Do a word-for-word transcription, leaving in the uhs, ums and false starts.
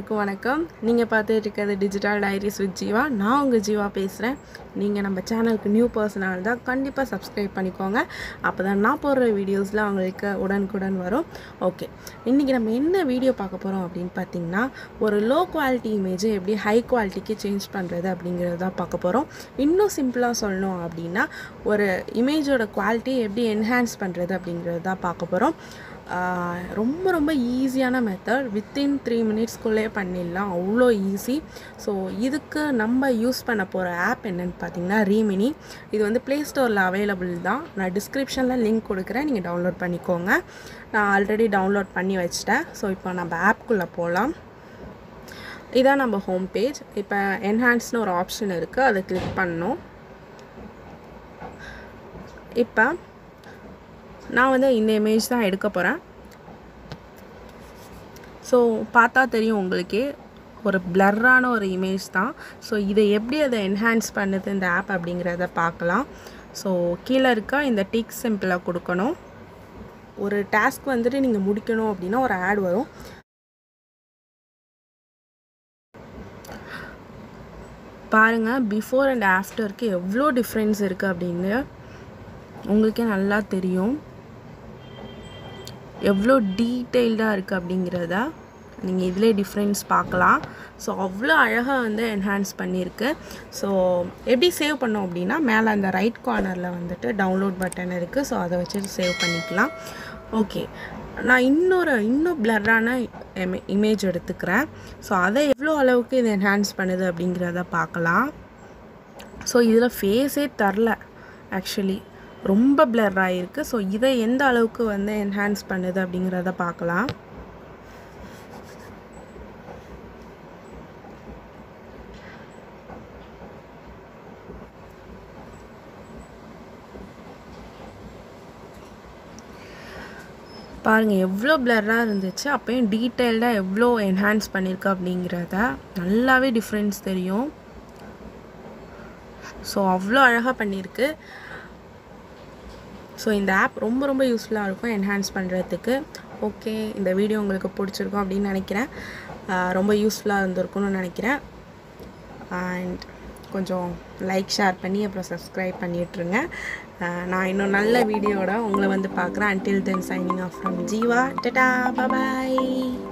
எல்லாருக்கும் வணக்கம். நீங்கள் பார்த்துட்டு இருக்கிறது டிஜிட்டல் டைரிஸ் வித் ஜீவா. நான் உங்கள் ஜீவா பேசுகிறேன். நீங்கள் நம்ம சேனலுக்கு நியூ பர்சனாக இருந்தால் கண்டிப்பாக சப்ஸ்கிரைப் பண்ணிக்கோங்க. அப்போ தான் நான் போடுற வீடியோஸில் அவங்களுக்கு உடனுக்குடன் வரும். ஓகே, இன்றைக்கி நம்ம என்ன வீடியோ பார்க்க போகிறோம் அப்படின்னு பார்த்திங்கன்னா, ஒரு லோ குவாலிட்டி இமேஜை எப்படி ஹை குவாலிட்டிக்கு சேஞ்ச் பண்ணுறது அப்படிங்கிறது தான் பார்க்க போகிறோம். இன்னும் சிம்பிளாக சொல்லணும் அப்படின்னா, ஒரு இமேஜோட குவாலிட்டி எப்படி என்ஹான்ஸ் பண்ணுறது அப்படிங்கிறது தான் பார்க்க போகிறோம். ரொம்ப ரொம்ப ஈஸியான மெத்தட். வித்தின் த்ரீ மினிட்ஸ்குள்ளே பண்ணிடலாம், அவ்வளோ ஈஸி. ஸோ இதுக்கு நம்ம யூஸ் பண்ண போகிற ஆப் என்னென்னு பார்த்தீங்கன்னா ரீமினி. இது வந்து ப்ளே ஸ்டோரில் அவைலபிள் தான். நான் டிஸ்கிரிப்ஷனில் லிங்க் கொடுக்குறேன், நீங்கள் டவுன்லோட் பண்ணிக்கோங்க. நான் ஆல்ரெடி டவுன்லோட் பண்ணி வச்சிட்டேன். ஸோ இப்போ நம்ம ஆப்குள்ளே போகலாம். இதான் நம்ம ஹோம் பேஜ். இப்போ என்ஹான்ஸ்னு ஒரு ஆப்ஷன் இருக்குது, அதை கிளிக் பண்ணணும். இப்போ நான் வந்து இந்த இமேஜ் தான் எடுக்க போகிறேன். ஸோ பார்த்தா தெரியும் உங்களுக்கே, ஒரு பிளர்ரான ஒரு இமேஜ் தான். ஸோ இதை எப்படி அதை என்ஹான்ஸ் பண்ணுது இந்த ஆப் அப்படிங்கிறத பார்க்கலாம். ஸோ கீழே இருக்க இந்த டிக் சிம்பிளை கொடுக்கணும். ஒரு டாஸ்க் வந்துட்டு நீங்கள் முடிக்கணும் அப்படின்னா ஒரு ஆட் வரும். பாருங்கள், பிஃபோர் அண்ட் ஆஃப்டருக்கு எவ்வளோ டிஃப்ரென்ஸ் இருக்குது அப்படின்னு உங்களுக்கே நல்லா தெரியும். எவ்வளோ டீட்டெயில்டாக இருக்குது அப்படிங்கிறத நீங்கள் இதிலே டிஃப்ரென்ஸ் பார்க்கலாம். ஸோ அவ்வளோ அழகாக வந்து என்ஹான்ஸ் பண்ணியிருக்கு. ஸோ எப்படி சேவ் பண்ணோம் அப்படின்னா, மேலே அந்த ரைட் கார்னரில் வந்துட்டு டவுன்லோட் பட்டன் இருக்குது. ஸோ அதை வச்சுட்டு சேவ் பண்ணிக்கலாம். ஓகே, நான் இன்னொரு இன்னும் பிளர்ரான இமே இமேஜ் எடுத்துக்கிறேன். ஸோ அதை எவ்வளோ அளவுக்கு இது என்ஹான்ஸ் பண்ணுது அப்படிங்கிறத பார்க்கலாம். ஸோ இதில் ஃபேஸே தரல, ஆக்சுவலி ரொம்ப பிளர் ஆகிருக்கு. ஸோ இதை எந்த அளவுக்கு வந்து என்ஹான்ஸ் பண்ணுது அப்படிங்கிறத பார்க்கலாம். பாருங்கள், எவ்வளோ பிளர்ராக இருந்துச்சு, அப்போயும் டீட்டெயில்டாக எவ்வளோ என்ஹான்ஸ் பண்ணியிருக்கு அப்படிங்கிறத நல்லாவே டிஃப்ரென்ஸ் தெரியும். ஸோ அவ்வளோ அழகாக பண்ணியிருக்கு. ஸோ இந்த ஆப் ரொம்ப ரொம்ப யூஸ்ஃபுல்லாக இருக்கும் என்ஹான்ஸ் பண்ணுறதுக்கு. ஓகே, இந்த வீடியோ உங்களுக்கு பிடிச்சிருக்கும் அப்படின்னு நினைக்கிறேன். ரொம்ப யூஸ்ஃபுல்லாக இருந்திருக்கும்னு நினைக்கிறேன். அண்ட் கொஞ்சம் லைக் ஷேர் பண்ணி அப்புறம் சப்ஸ்கிரைப் பண்ணிட்டுருங்க. நான் இன்னும் நல்ல வீடியோட உங்களை வந்து பார்க்குறேன். Until then signing off from Jeeva. Tata, bye.